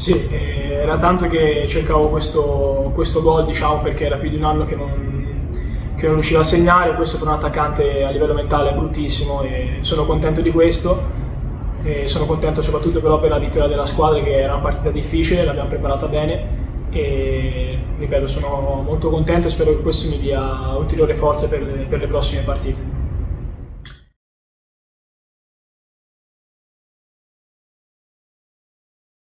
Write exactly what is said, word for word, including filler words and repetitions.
Sì, eh, era tanto che cercavo questo, questo gol, diciamo, perché era più di un anno che non, che non riuscivo a segnare. Questo per un attaccante a livello mentale è bruttissimo e sono contento di questo. E sono contento soprattutto però per la vittoria della squadra, che era una partita difficile, l'abbiamo preparata bene e ripeto, sono molto contento e spero che questo mi dia ulteriore forza per le, per le prossime partite.